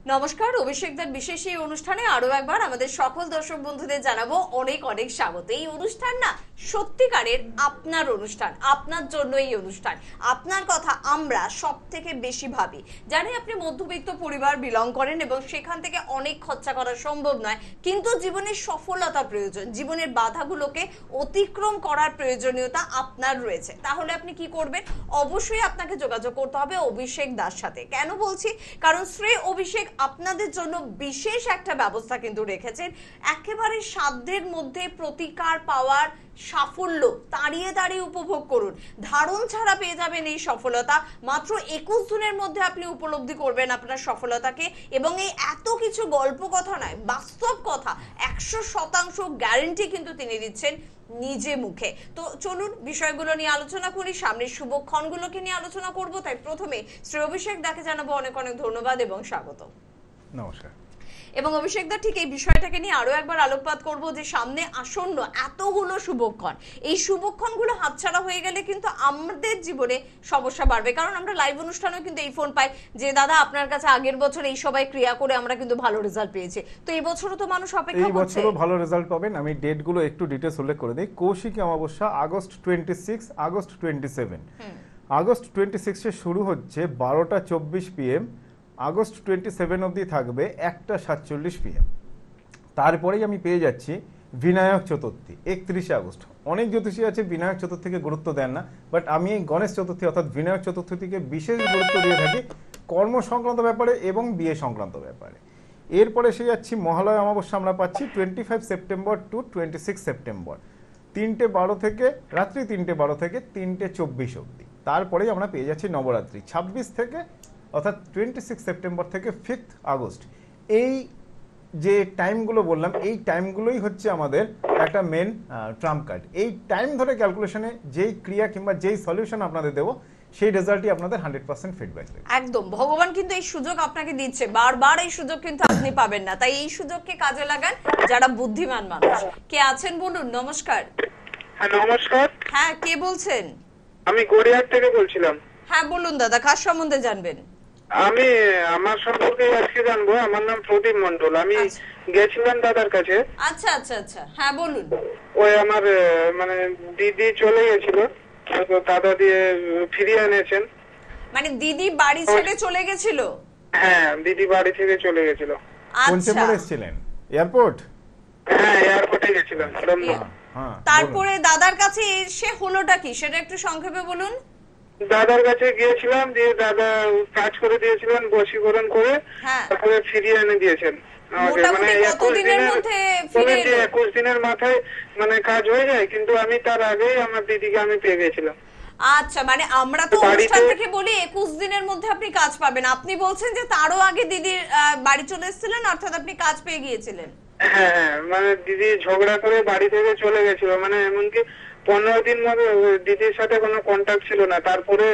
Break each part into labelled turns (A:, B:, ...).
A: নমস্কার, অভিষেকদার বিশেষ এই অনুষ্ঠানে আরো একবার আমাদের সকল দর্শক বন্ধুদের জানাবো অনেক অনেক স্বাগত। এই অনুষ্ঠান না সত্যিকারের আপনার অনুষ্ঠান, আপনার জন্য এই অনুষ্ঠান। আপনার কথা আমরা সব থেকে বেশি ভাবি। জানি আপনি মধ্যবিত্ত পরিবার বিলং করেন এবং সেখান থেকে অনেক খরচা করা সম্ভব নয়, কিন্তু জীবনের সফলতা প্রয়োজন, জীবনের বাধাগুলোকে অতিক্রম করার প্রয়োজনীয়তা আপনার রয়েছে। তাহলে আপনি কি করবেন? অবশ্যই আপনাকে যোগাযোগ করতে হবে অভিষেক দার সাথে। কেন বলছি? কারণ শ্রী অভিষেক আপনাদের জন্য বিশেষ একটা ব্যবস্থা কিন্তু রেখেছেন। একেবারে সাধ্যের মধ্যে প্রতিকার পাওয়ার সাফল্য দাঁড়িয়ে দাঁড়িয়ে উপভোগ করুন। ধারণ ছাড়া পেয়ে যাবেন এই সফলতা। মাত্র 21 দিনের মধ্যে আপনি উপলব্ধি করবেন আপনার সফলতাকে, এবং এই এত কিছু গল্প কথা নয়, বাস্তব কথা, 100% গ্যারান্টি কিন্তু তিনি দিচ্ছেন নিজে মুখে। তো চলুন বিষয়গুলো নিয়ে আলোচনা করি, সামনের শুভক্ষণগুলোকে নিয়ে আলোচনা করব। তাই প্রথমে শ্রী অভিষেক দাকে জানাবো অনেক অনেক ধন্যবাদ এবং স্বাগত।
B: নমস্কার।
A: এবং অভিষেক দা, ঠিক এই বিষয়টাকে নিয়ে আরো একবার আলোকপাত করব যে সামনে আসন্ন এতগুলো শুভক্ষণ, এই শুভক্ষণগুলো হাতছাড়া হয়ে গেলে কিন্তু আমাদের জীবনে সমস্যা বাড়বে। কারণ আমরা লাইভ অনুষ্ঠানেও কিন্তু এই ফোন পাই যে দাদা আপনার কাছে আগের বছর এই সবাই ক্রিয়া করে আমরা কিন্তু ভালো রেজাল্ট পেয়েছি, তো এই বছরও তো মানুষ অপেক্ষা করছে।
B: এই বছরও ভালো রেজাল্ট পাবেন। আমি ডেটগুলো একটু ডিটেইলস উল্লেখ করে দিই। Kaushiki Amavasya August 26, August 27। August 26 এ শুরু হচ্ছে 12:24 PM, আগস্ট 27 অবধি থাকবে 1:47 PM। তারপরেই আমি পেয়ে যাচ্ছি বিনায়ক চতুর্থী 31 আগস্ট। অনেক জ্যোতিষী আছে বিনায়ক চতুর্থীকে গুরুত্ব দেন না, বাট আমি এই গণেশ চতুর্থী অর্থাৎ বিনায়ক চতুর্থীকে বিশেষ গুরুত্ব দিয়ে থাকি কর্ম সংক্রান্ত ব্যাপারে এবং বিয়ে সংক্রান্ত ব্যাপারে। এরপরে এসে যাচ্ছি মহালয়া অমাবস্যা, আমরা পাচ্ছি 25 সেপ্টেম্বর টু 26 সেপ্টেম্বর, 3:12 থেকে রাত্রি 3:12 থেকে 3:24 অবধি। তারপরেই আমরা পেয়ে যাচ্ছি নবরাত্রি 26 থেকে অর্থাৎ 26 সেপ্টেম্বর থেকে 5 আগস্ট। এই যে টাইমগুলো বললাম, এই টাইমগুলোই হচ্ছে আমাদের একটা মেন ট্রাম্প কার্ড। এই টাইম ধরে ক্যালকুলেশনে যেই ক্রিয়া কিংবা যেই সলিউশন আপনাদের দেবো, সেই রেজাল্টই আপনাদের 100% ফিডব্যাক দেবে।
A: একদম, ভগবান কিন্তু এই সুযোগ আপনাকে দিচ্ছে, বারবার এই সুযোগ কিন্তু আপনি পাবেন না। তাই এই সুযোগকে কাজে লাগান যারা বুদ্ধিমান মানুষ। কে আছেন বলুন? নমস্কার।
C: হ্যাঁ নমস্কার।
A: হ্যাঁ, কে বলছেন?
C: আমি গড়িয়াহাট থেকে বলছিলাম।
A: হ্যাঁ বলুন দাদা, কার সম্বন্ধে জানবেন?
C: আমি আমার সম্পর্কে আজকে জানবো। আমার নাম প্রদীপ মন্ডল। আমি গেছিলাম দাদার কাছে।
A: আচ্ছা আচ্ছা আচ্ছা, হ্যাঁ বলুন।
C: ওই আমার মানে দিদি চলে গেছিল, তো দাদা দিয়ে ফিরিয়ে এনেছেন।
A: মানে দিদি বাড়ি ছেড়ে চলে গেছিল?
C: হ্যাঁ, দিদি বাড়ি থেকে চলে গেছিল।
B: কোন
A: আচ্ছা,
B: চেম্বারে এসেছিলেন? এয়ারপোর্ট?
C: হ্যাঁ, এয়ারপোর্টে গেছিলাম।
B: হ্যাঁ,
A: তারপরে দাদার কাছে এসে হলোটা কি সেটা একটু সংক্ষেপে বলুন।
C: দাদার কাছে গিয়েছিলাম, দিয়ে দাদা কাজ করে দিয়েছিলেন বশীকরণ করে, তারপরে ফিরিয়ে এনে দিয়েছেন আমাকে। মানে 21 দিনের মাথায় মানে কাজ হয়ে যায়, কিন্তু আমি তার আগেই আমার দিদিকে আমি পেয়ে গেছিলাম।
A: আচ্ছা, মানে আমরা তো অনুষ্ঠান থেকে বলি 21 দিনের মধ্যে আপনি কাজ পাবেন, আপনি বলছেন যে তারও আগে দিদির বাড়ি চলে এসেছিলেন, অর্থাৎ আপনি কাজ পেয়ে গিয়েছিলেন।
C: হ্যাঁ, মানে দিদি ঝগড়া করে বাড়ি থেকে চলে গেছিল, মানে এমনকি 15 দিন মতো দিদির সাথে কোনো কন্ট্যাক্ট ছিল না। তারপরে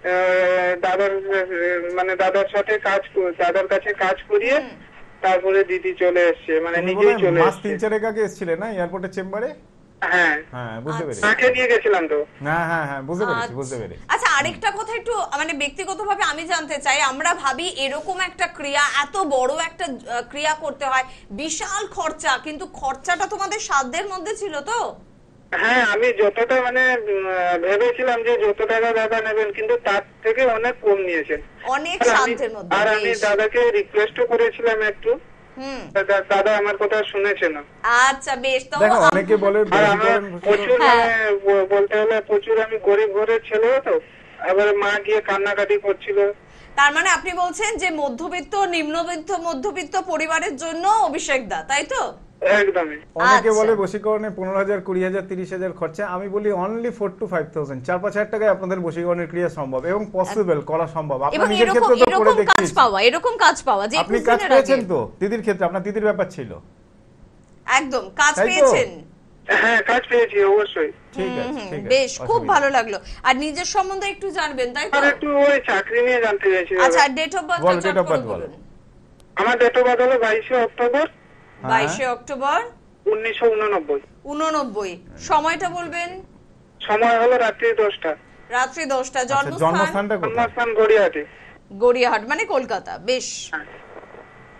C: দাদার সাথে দাদার কাছে কাজ করিয়ে তারপরে দিদি চলে এসছে, মানে নিজেই চলে এসছে।
B: 3-4 আগে এসেছিলেন না এয়ারপোর্টের চেম্বারে?
C: হ্যাঁ
B: হ্যাঁ, বুঝতে পেরেছি।
C: তাকে নিয়ে গেছিলাম তো।
B: হ্যাঁ হ্যাঁ হ্যাঁ, বুঝতে পেরেছি।
A: আচ্ছা, আরেকটা কথা একটু মানে ব্যক্তিগতভাবে আমি জানতে চাই। আমরা ভাবি এরকম একটা ক্রিয়া, এত বড় একটা ক্রিয়া করতে হয়, বিশাল খরচা, কিন্তু খরচাটা তোমাদের সাধ্যের মধ্যে ছিল তো?
C: হ্যাঁ, আমি যতটা মানে ভেবেছিলাম যে যত টাকা দাদা নেবেন, কিন্তু তার থেকে অনেক কম নিয়েছেন,
A: অনেক সাধ্যের মধ্যে।
C: আর আমি দাদাকে রিকোয়েস্টও করেছিলাম একটু, দাদা আমার কথা শুনেছে না।
A: আচ্ছা বেশ। তো
B: অনেকে বলে
C: প্রচুর মানে বলতে হলে প্রচুর আমি গরিব ঘরের ছেলে, তো আবার মা গিয়ে কান্নাকাটি করছিল।
A: তার মানে আপনি বলছেন যে মধ্যবিত্ত, নিম্নবিত্ত, মধ্যবিত্ত পরিবারের জন্য অভিষেক দা, তাই তো?
C: একদমই।
B: অনেকে বলে বশীকরণে 15,000, 20,000, 30,000 খরচা। আমি বলি অনলি 4 to 5,000, 4-5 টাকায় আপনাদের বশীকরণের ক্রিয়া সম্ভব এবং পসিবল করা সম্ভব। আপনি নিজের ক্ষেত্রে তো করে দেখেছেন,
A: এরকম কাজ পাওয়া যে
B: আপনি কাজ পেয়েছেন তো। দিদির ক্ষেত্রে আপনার দিদির ব্যাপার ছিল,
A: একদম কাজ পেয়েছেন।
C: হ্যাঁ, কাজ পেয়েছি অবশ্যই।
B: ঠিক আছে, ঠিক আছে,
A: বেশ, খুব ভালো লাগলো। আর নিজের সম্বন্ধে একটু জানবেন, তাই তো?
C: আর একটু ওই চাকরি নিয়ে জানতে চাইছি।
A: আচ্ছা, ডেট অফ বার্থ বলুন।
C: আমার ডেট অফ বার্থ হলো 22 অক্টোবর 1989।
A: 89। সময়টা বলবেন?
C: সময় হলো রাত্রি 10টা।
A: রাত্রি 10টা।
B: জন্মস্থানটা কোথায়?
C: জন্মস্থান গড়িয়াহাটে।
A: গড়িয়াহাট মানে কলকাতা। বেশ।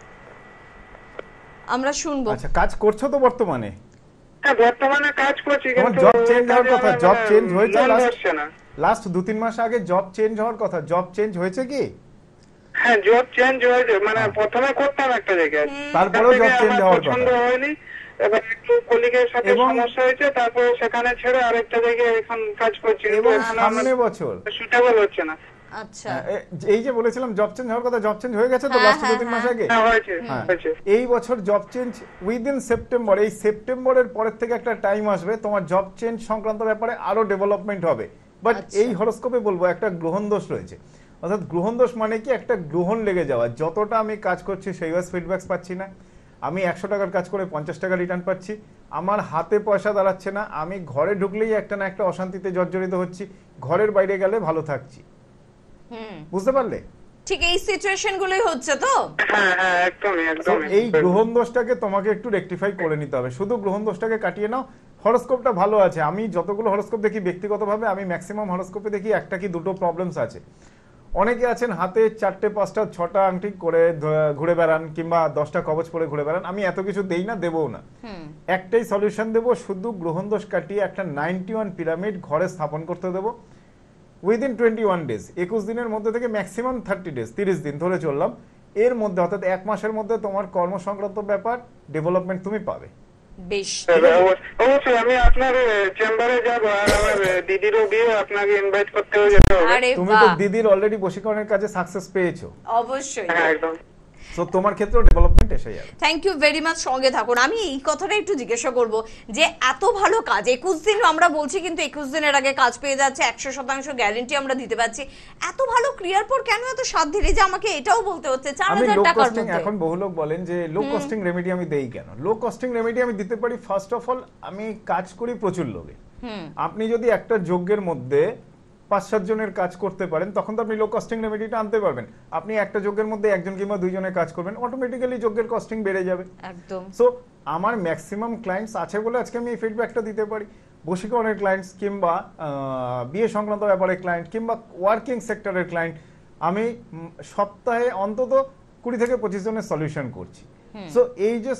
A: আমরা শুনবো।
B: আচ্ছা, কাজ করছো তো বর্তমানে?
C: হ্যাঁ, বর্তমানে কাজ করছি,
B: তোমার
C: কিন্তু
B: জব চেঞ্জ হওয়ার কথা, জব চেঞ্জ হয়েছে
C: মন বসছে না।
B: লাস্ট 2-3 মাস আগে জব চেঞ্জ হওয়ার কথা, জব চেঞ্জ হয়েছে কি?
C: হ্যাঁ, জব চেঞ্জ হয়েছে, মানে প্রথমে করতাম একটা জায়গায়,
B: তারপরেও জব চেঞ্জ হওয়ার কথা।
C: পছন্দ হয়নি, এবার একটু কলিগের সাথে সমস্যা হয়েছে, তারপরে সেখানে ছেড়ে আরেকটা জায়গায় এখন কাজ করছি,
B: এবং সামনে বছর
C: সুটেবল হচ্ছে না।
A: আচ্ছা,
B: এই যে বলেছিলাম জব চেঞ্জ হওয়ার কথা, জব চেঞ্জ হয়ে গেছে তো লাস্ট 2-3 মাস আগে।
C: হ্যাঁ, হয়েছে।
B: এই বছর জব চেঞ্জ উইদিন সেপ্টেম্বর, এই সেপ্টেম্বরের পরের থেকে একটা টাইম আসবে তোমার জব চেঞ্জ সংক্রান্ত ব্যাপারে আরো ডেভেলপমেন্ট হবে। বাট এই হরোস্কোপে বলবো একটা গ্রহণ দোষ রয়েছে। অর্থাৎ গ্রহণ দোষ মানে কি, একটা গ্রহণ লেগে যাওয়া। যতটা আমি কাজ করছি সেই ফিডব্যাকস পাচ্ছি না, আমি 100 টাকার কাজ করে 50 টাকা রিটার্ন পাচ্ছি, আমার হাতে পয়সা দাঁড়াচ্ছে না, আমি ঘরে ঢুকলেই একটা না একটা অশান্তিতে জর্জরিত হচ্ছি, ঘরের বাইরে গেলে ভালো থাকছি। বুঝতে পারলে?
A: ঠিক এই সিচুয়েশন গুলোই হচ্ছে তো।
C: হ্যাঁ হ্যাঁ, একদমই একদমই।
B: এই গ্রহণ দোষটাকে তোমাকে একটু রেকটিফাই করে নিতে হবে। শুধু গ্রহণ দোষটাকে কাটিয়ে নাও। হরোস্কোপটা ভালো আছে, আমি যতগুলো হরোস্কোপ দেখি ব্যক্তিগতভাবে, আমি ম্যাক্সিমাম হরোস্কোপে দেখি একটা কি দুটো প্রবলেমস আছে। অনেকে আছেন হাতে 4টে 5টা 6টা আংটি করে ঘুরে বেড়ান, কিংবা 10টা কবচ পরে ঘুরে বেড়ান। আমি এত কিছু দেই না, দেবও না। একটাই সলিউশন দেবো, শুধু গ্রহণ দোষ কাটিয়ে একটা 91 পিরামিড ঘরে স্থাপন করতে দেবো উইদিন 21 ডেজ। 21 দিনের মধ্যে থেকে ম্যাক্সিমাম 30 ডেজ, 30 দিন ধরে চললাম, এর মধ্যে অর্থাৎ 1 মাসের মধ্যে তোমার কর্ম সংক্রান্ত ব্যাপার ডেভেলপমেন্ট তুমি পাবে।
A: বেশ,
C: অবশ্যই আমি আপনার চেম্বারে যাবো, আর আমার দিদিরও বিয়ে, আপনাকে ইনভাইট করতে যেতে হবে।
B: তুমি তো দিদির অলরেডি বশীকরণের কাজে সাকসেস পেয়েছো।
A: অবশ্যই।
C: হ্যাঁ, একদম।
B: তো তোমার ক্ষেত্রেও ডেভেলপমেন্ট এসে যাবে।
A: থ্যাংক ইউ ভেরি মাচ, সঙ্গে থাকুন। আমি এই কথাটা একটু জিজ্ঞাসা করব যে এত ভালো কাজ 21 দিন আমরা বলছি, কিন্তু 21 দিনের আগে কাজ পেয়ে যাচ্ছে, 100% গ্যারান্টি আমরা দিতে পারছি। এত ভালো ক্লিয়ার পর কেন এত সাত ধরে যে আমাকে এটাও বলতে হচ্ছে 4000 টাকার মধ্যে?
B: এখন বহু লোক বলেন যে লো কস্টিং রেমেডি আমি দেই কেন? লো কস্টিং রেমেডি আমি দিতে পারি। ফার্স্ট অফ অল, আমি কাজ করি প্রচুর লোকে। আপনি যদি একটা যজ্ঞের মধ্যে 5-7 জনের কাজ করতে পারেন, তখন তো আপনি লো কস্টিং রেমেডিটা আনতে পারবেন। আপনি একটা যজ্ঞের মধ্যে 1 জন কিংবা 2 জনের কাজ করবেন, অটোমেটিক্যালি যজ্ঞের কস্টিং বেড়ে যাবে।
A: একদম।
B: সো আমার ম্যাক্সিমাম ক্লায়েন্টস আছে বলে আজকে আমি এই ফিডব্যাকটা দিতে পারি। বশীকরণের ক্লায়েন্টস, কিংবা বিয়ে সংক্রান্ত ব্যাপারে ক্লায়েন্ট, কিংবা ওয়ার্কিং সেক্টরের ক্লায়েন্ট, আমি সপ্তাহে অন্তত 20 থেকে 25 জনের সলিউশন করছি। সো এই যে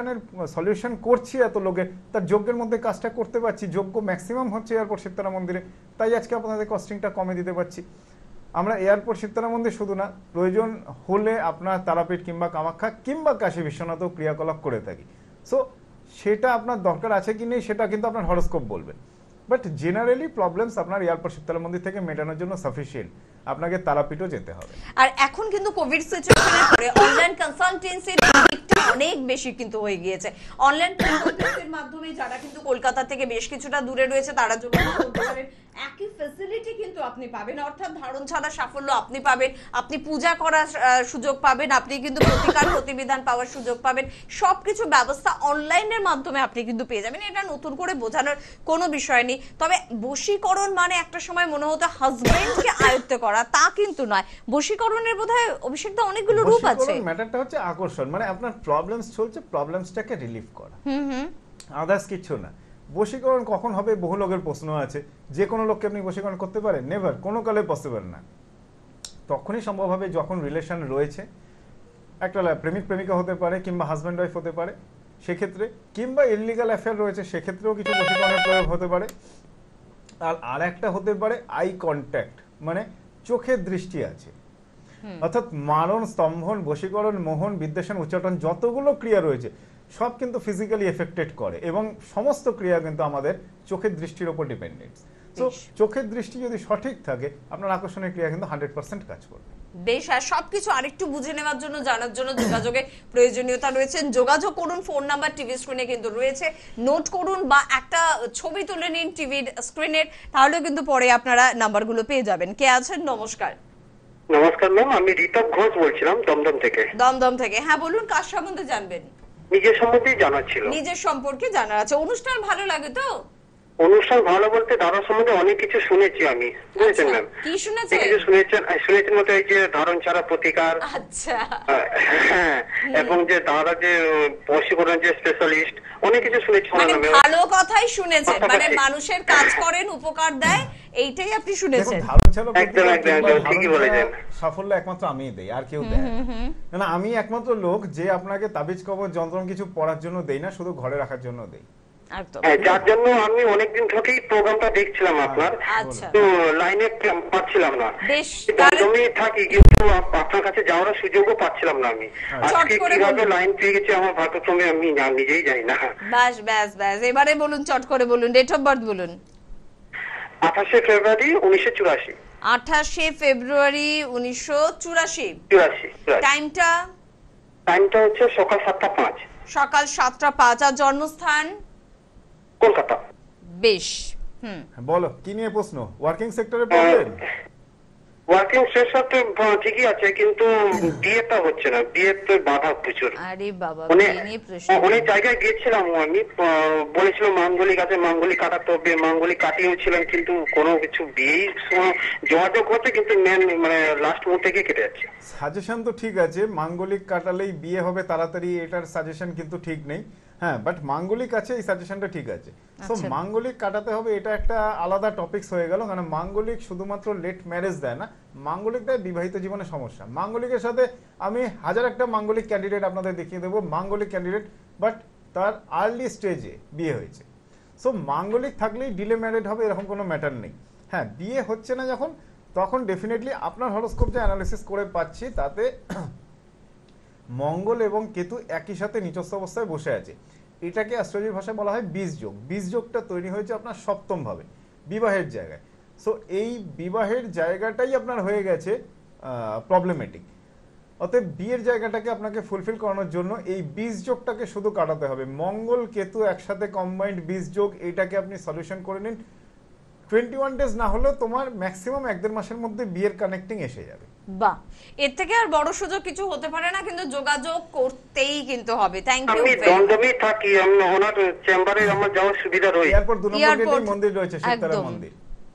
B: সলিউশন করছি এত লোকে, তার যজ্ঞের মধ্যে কাজটা করতে পারছি। যজ্ঞ ম্যাক্সিমাম হচ্ছে এয়ারপোর্ট শিবতলা মন্দিরে, তাই আজকে আপনাদের কস্টিংটা কমে দিতে পারছি। আমরা এয়ারপোর্ট শিবতলা মন্দির শুধু না, প্রয়োজন হলে আপনার তারাপীঠ কিংবা কামাখ্যা কিংবা কাশী বিশ্বনাথও ক্রিয়াকলাপ করে থাকি। সো সেটা আপনার দরকার আছে কি নেই সেটা কিন্তু আপনার হরোস্কোপ বলবে। বাট জেনারেলি প্রবলেমস আপনার এয়ারপোর্ট শিবতলা মন্দির থেকে মেটানোর জন্য সাফিসিয়েন্ট, আপনাকে তারাপীঠও যেতে হবে।
A: আর এখন কিন্তু কোভিড সিচুয়েশনের পরে অনলাইন কনসালটেন্সির দিকটা অনেক বেশি কিন্তু হয়ে গিয়েছে। অনলাইন কনসালটেন্সির মাধ্যমে যারা কিন্তু কলকাতা থেকে বেশ কিছুটা দূরে রয়েছে, তারা যোগাযোগ করতে পারেন। একই ফ্যাসিলিটি কিন্তু আপনি পাবেন, অর্থাৎ ধারণ ছাড়া সাফল্য আপনি পাবেন, আপনি পূজা করার সুযোগ পাবেন, আপনি কিন্তু প্রতিকার প্রতিবিধান পাওয়ার সুযোগ পাবেন। সবকিছু ব্যবস্থা অনলাইনের মাধ্যমে আপনি কিন্তু পেয়ে যাবেন। এটা নতুন করে বোঝানোর কোনো বিষয় নেই। তবে বশীকরণ মানে একটা সময় মনে হতো হাজবেন্ডকে আয়ত্ত করা, তা কিন্তু নয়। বশীকরণের বোধহয় অভিষেকদা অনেকগুলো রূপ আছে।
B: ম্যাটারটা হচ্ছে আকর্ষণ, মানে আপনার প্রবলেমস চলছে, প্রবলেমসটাকে রিলিফ করা, আদার্স কিছু না। বশীকরণ কখন হবে বহু লোকের প্রশ্ন আছে। যে কোনো লোককে আপনি বশীকরণ করতে পারেন? নেভার, কোনো কালে পসিবল না। তখনই সম্ভব হবে যখন রিলেশন রয়েছে, একটা প্রেমিক প্রেমিকা হতে পারে, কিংবা হাজব্যান্ড ওয়াইফ হতে পারে সেক্ষেত্রে, কিংবা ইললিগাল অ্যাফেয়ার রয়েছে সেক্ষেত্রেও কিছু বশীকরণের প্রয়োগ হতে পারে। আর একটা হতে পারে আই কন্ট্যাক্ট, মানে চোখের দৃষ্টি আছে। অর্থাৎ মারণ, স্তম্ভন, বশীকরণ, মোহন, বিদ্বেষণ, উচ্চাটন, যতগুলো ক্রিয়া রয়েছে সব কিন্তু ফিজিক্যালি এফেক্টেড করে, এবং সমস্ত ক্রিয়া কিন্তু আমাদের চোখের দৃষ্টির উপর ডিপেন্ডেন্ট। তো চোখের দৃষ্টি যদি সঠিক থাকে, আপনার আকর্ষণের ক্রিয়া কিন্তু 100% কাজ করবে।
A: বেশ, আর সবকিছু আরেকটু বুঝে নেওয়ার জন্য, জানার জন্য যোগাযোগের প্রয়োজনীয়তা রয়েছে। যোগাযোগ করুন, ফোন নাম্বার টিভি স্ক্রিনে কিন্তু রয়েছে, নোট করুন বা একটা ছবি তুলে নিন টিভির স্ক্রিনের, তাহলেও কিন্তু পরে আপনারা নাম্বারগুলো পেয়ে যাবেন। কে আছেন? নমস্কার।
C: নমস্কার ম্যাম, আমি ঋতক ঘোষ বলছিলাম দমদম থেকে।
A: দমদম থেকে, হ্যাঁ বলুন, কার সম্বন্ধে জানবেন?
C: নিজের সম্বন্ধেই জানার ছিল।
A: নিজের সম্পর্কে জানার আছে। অনুষ্ঠান ভালো লাগে তো?
D: অনুষ্ঠান ভালো বলতে দাদার সম্বন্ধে অনেক কিছু শুনেছি আমি, বুঝেছেন ম্যাম?
A: কি শুনেছেন?
D: কিছু শুনেছেন মতো এই যে ধারণ ছাড়া প্রতিকার,
A: আচ্ছা,
D: হ্যাঁ, এবং যে দাদা যে বশীকরণ যে স্পেশালিস্ট, অনেক কিছু শুনেছি।
A: মানে ভালো কথাই শুনেছেন, মানে মানুষের কাজ করেন, উপকার দেয়, এইটাই আপনি শুনেছেন।
B: সাফল্য একমাত্র আমিই দেই, আর কেউ দেয় না। আমি একমাত্র লোক যে আপনাকে তাবিজ কবজ যন্ত্র কিছু পড়ার জন্য দেই না, শুধু ঘরে রাখার জন্য দেই।
D: যার জন্য আমি অনেকদিন থেকেই প্রোগ্রামটা দেখছিলাম আপনার, তো লাইনে পাচ্ছিলাম না, আমি থাকি, কিন্তু আপনার কাছে যাওয়ার সুযোগও পাচ্ছিলাম না। আমি আজকে কিভাবে লাইন পেয়ে গেছি আমার ভাগ্যক্রমে আমি নিজেই জানি না।
A: ব্যাস ব্যাস ব্যাস, এবারে বলুন, চট করে বলুন, ডেট অফ বার্থ বলুন।
D: 28 ফেব্রুয়ারি 1984।
A: 28 ফেব্রুয়ারি 1984। টাইমটা
D: হচ্ছে সকাল 7টা 5।
A: সকাল 7টা 5। আর জন্মস্থান?
D: কলকাতা।
A: বেশ,
B: বলো কি নিয়ে প্রশ্ন? ওয়ার্কিং সেক্টরে পড়লেন?
D: ওয়ার্কিং সেক্টরে ঠিকই আছে, কিন্তু বিয়েটা হচ্ছে না, বিয়েতে বাধা প্রচুর।
A: আরে বাবা,
D: অনেক জায়গায় গিয়েছিলাম, আমি বলেছিলাম মাঙ্গলিক আছে, মাঙ্গলিক কাটাতে হবে, মাঙ্গলিক কাটিয়েছিলাম, কিন্তু কোনো কিছু বিয়ের সময় যোগাযোগ হচ্ছে, কিন্তু মানে লাস্ট মুহূর্তে গিয়ে কেটে যাচ্ছে।
B: সাজেশন তো ঠিক আছে, মাঙ্গলিক কাটালেই বিয়ে হবে তাড়াতাড়ি, এটার সাজেশন কিন্তু ঠিক নেই। হ্যাঁ, বাট মাঙ্গলিক আছে, এই সাজেশনটা ঠিক আছে। সো মাঙ্গলিক কাটাতে হবে, এটা একটা আলাদা টপিকস হয়ে গেল, কারণ মাঙ্গলিক শুধুমাত্র লেট ম্যারেজ দেয় না, মাঙ্গলিক দেয় বিবাহিত জীবনে সমস্যা। মাঙ্গলিকের সাথে আমি হাজার একটা মাঙ্গলিক ক্যান্ডিডেট আপনাদের দেখিয়ে দেবো, মাঙ্গলিক ক্যান্ডিডেট, বাট তার আর্লি স্টেজে বিয়ে হয়েছে। সো মাঙ্গলিক থাকলেই ডিলে ম্যারেড হবে এরকম কোনো ম্যাটার নেই। হ্যাঁ, বিয়ে হচ্ছে না যখন, তখন ডেফিনেটলি আপনার হরোস্কোপ যে অ্যানালিসিস করে পাচ্ছি তাতে মঙ্গল এবং কেতু একই সাথে নিচস্থ অবস্থায় বসে আছে। এটাকে অ্যাস্ট্রোলজির ভাষায় বলা হয় বীজ যোগ। বীজ যোগটা তৈরি হয়েছে আপনার সপ্তম ভাবে, বিবাহের জায়গায়। সো এই বিবাহের জায়গাটাই আপনার হয়ে গেছে প্রবলেমেটিক। অতএব বিয়ের জায়গাটাকে আপনাকে ফুলফিল করানোর জন্য এই বীজ যোগটাকে শুধু কাটাতে হবে। মঙ্গল কেতু একসাথে কম্বাইন্ড বীজ যোগ, এইটাকে আপনি সলিউশন করে নিন। 21 ডেজ না হলেও তোমার ম্যাক্সিমাম 1-1.5 মাসের মধ্যে বিয়ের কানেক্টিং এসে যাবে।
A: বাহ, এর থেকে আর বড় সুযোগ কিছু হতে পারে না, কিন্তু যোগাযোগ করতেই কিন্তু হবে। Thank you.
D: আমি দমদমে থাকি, আমি ওনার চেম্বারে আমার যাওয়ার সুবিধা রয়েছে।
B: এরপর 2 নম্বর গেটেই মন্দির রয়েছে, শিবতারা মন্দির।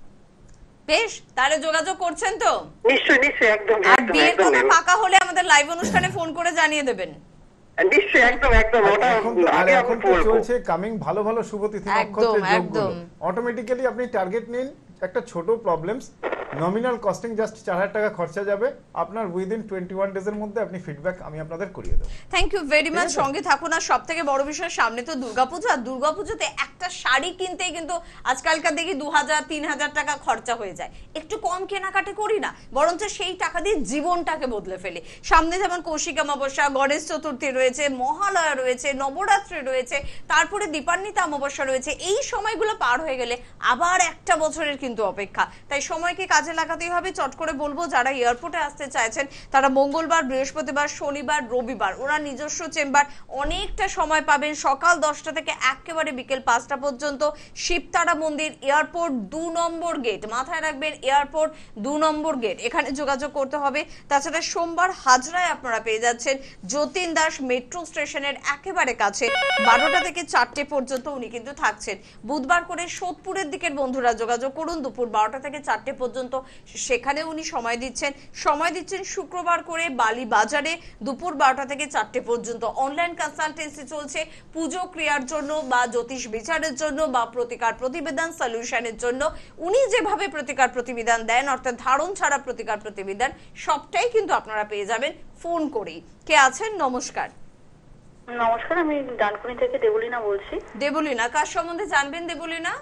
A: বেশ, তাহলে যোগাযোগ করছেন তো?
D: নিশ্চয়ই নিশ্চয়ই, একদম।
A: আর বিয়ের কথা পাকা হলে আমাদের লাইভ অনুষ্ঠানে ফোন করে জানিয়ে দেবেন।
D: নিশ্চয়ই, একদম একদম। ওটা আগে
B: এখন তো চলছে কামিং ভালো ভালো শুভ তিথি নক্ষত্রের যোগগুলো, অটোমেটিক্যালি আপনি টার্গেট নিন। একটা ছোট প্রবলেমস, নমিনাল কস্টিং জাস্ট 4000 টাকা খরচা যাবে আপনার, উইদিন 21 ডেজ এর মধ্যে আপনি ফিডব্যাক আমি আপনাদের করিয়ে দেব।
A: থ্যাংক ইউ ভেরি মাচ, সঙ্গে থাকুন। আর সবথেকে বড় বিষয়, সামনে তো দুর্গাপূজা, আর দুর্গাপূজাতে একটা শাড়ি কিনতেই কিন্তু আজকালকার দেখি 2000-3000 টাকা খরচা হয়ে যায়। একটু কম কেনাকাটি করি না, বরঞ্চ সেই টাকা দিয়ে জীবনটাকে বদলে ফেলি। সামনে যেমন কৌশিক অমাবস্যা, গণেশ চতুর্থী রয়েছে, মহালয়া রয়েছে, নবরাত্রি রয়েছে, তারপরে দীপান্বিতা অমাবস্যা রয়েছে। এই সময়গুলো পার হয়ে গেলে আবার একটা বছরের কিন্তু অপেক্ষা। তাই সময়কে কাজে লাগাতেই হবে। চট করে বলবো, যারা এয়ারপোর্টে আসতে চাইছেন তারা মঙ্গলবার, বৃহস্পতিবার, শনিবার, রবিবার ওরা নিজস্ব চেম্বার অনেকটা সময় পাবেন, সকাল 10টা থেকে একেবারে বিকেল 5টা পর্যন্ত। শিবতারা মন্দির, এয়ারপোর্ট 2 নম্বর গেট, মাথায় রাখবেন, এয়ারপোর্ট 2 নম্বর গেট, এখানে যোগাযোগ করতে হবে। তাছাড়া সোমবার হাজরায় আপনারা পেয়ে যাচ্ছেন যতীন দাস মেট্রো স্টেশনের একেবারে কাছে, 12টা থেকে 4টে পর্যন্ত উনি কিন্তু থাকছেন। বুধবার করে সোদপুরের দিকের বন্ধুরা যোগাযোগ করুন, দুপুর 12টা থেকে 4টে পর্যন্ত সেখানে উনি সময় দিচ্ছেন। শুক্রবার করে বালি বাজারে দুপুর 12টা থেকে 4টে পর্যন্ত। অনলাইন কনসালটেন্সি চলছে পুজো ক্রিয়ার জন্য বা জ্যোতিষ বিচারের জন্য বা প্রতিকার প্রতিবেদন সলিউশনের জন্য। উনি যেভাবে প্রতিকার প্রতিবেদন দেন, অর্থাৎ ধারণ ছাড়া প্রতিকার প্রতিবেদন, সবটাই কিন্তু আপনারা পেয়ে যাবেন ফোন করেই। কে আছেন? নমস্কার।
E: নমস্কার, আমি ডানকুনি থেকে দেবলীনা বলছি।
A: দেবলীনা, কার সম্বন্ধে জানবেন দেবলীনা?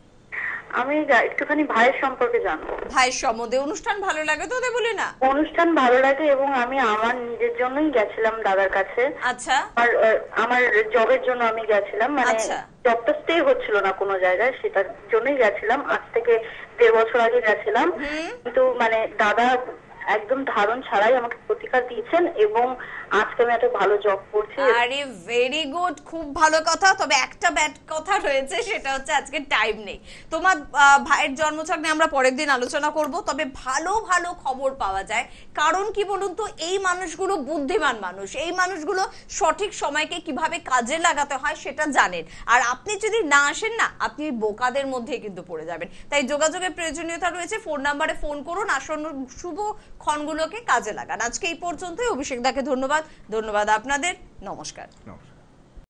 E: আমি একটুখানি ভাইয়ের সম্পর্কে জানবো।
A: ভাইয়ের সম্বন্ধে। অনুষ্ঠান ভালো লাগে তো দেবলীনা?
E: অনুষ্ঠান ভালো লাগে, এবং আমি আমার নিজের জন্যই গেছিলাম দাদার কাছে।
A: আচ্ছা।
E: আর আমার জবের জন্য আমি গেছিলাম, মানে জবটা স্টে হচ্ছিল না কোনো জায়গায়, সেটার জন্যই গেছিলাম। আজ থেকে 1.5 বছর আগে গেছিলাম, কিন্তু মানে দাদা একদম ধারণ ছাড়াই আমাকে প্রতিকার দিয়েছেন এবং আজকে আমি একটা ভালো জব করছি।
A: আরে ভেরি গুড, খুব ভালো কথা। তবে একটা ব্যাড কথা রয়েছে, সেটা হচ্ছে আজকে টাইম নেই। তোমার ভাইয়ের জন্মছক নিয়ে আমরা পরের দিন আলোচনা করব। তবে ভালো ভালো খবর পাওয়া যায়, কারণ কি বলুন তো, এই মানুষগুলো বুদ্ধিমান মানুষ, এই মানুষগুলো সঠিক সময়কে কিভাবে কাজে লাগাতে হয় সেটা জানেন। আর আপনি যদি না আসেন না, আপনি বোকাদের মধ্যে কিন্তু পড়ে যাবেন। তাই যোগাযোগের প্রয়োজনীয়তা রয়েছে, ফোন নাম্বারে ফোন করুন, আসন্ন শুভ ক্ষণগুলোকে কাজে লাগান। আজকে এই পর্যন্তই। অভিষেক দাকে ধন্যবাদ, ধন্যবাদ আপনাদের, নমস্কার।